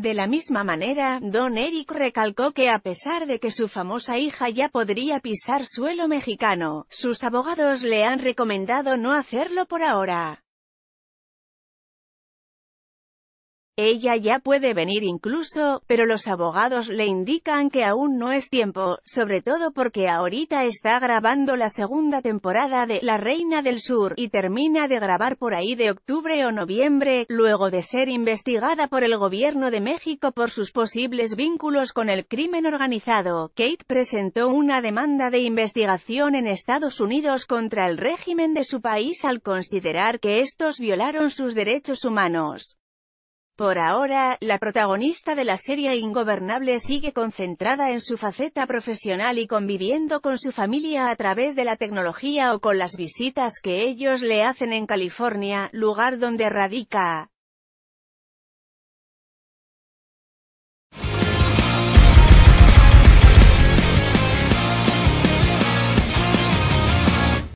De la misma manera, Don Eric recalcó que a pesar de que su famosa hija ya podría pisar suelo mexicano, sus abogados le han recomendado no hacerlo por ahora. Ella ya puede venir incluso, pero los abogados le indican que aún no es tiempo, sobre todo porque ahorita está grabando la segunda temporada de La Reina del Sur, y termina de grabar por ahí de octubre o noviembre, luego de ser investigada por el gobierno de México por sus posibles vínculos con el crimen organizado. Kate presentó una demanda de investigación en Estados Unidos contra el régimen de su país al considerar que estos violaron sus derechos humanos. Por ahora, la protagonista de la serie Ingobernable sigue concentrada en su faceta profesional y conviviendo con su familia a través de la tecnología o con las visitas que ellos le hacen en California, lugar donde radica.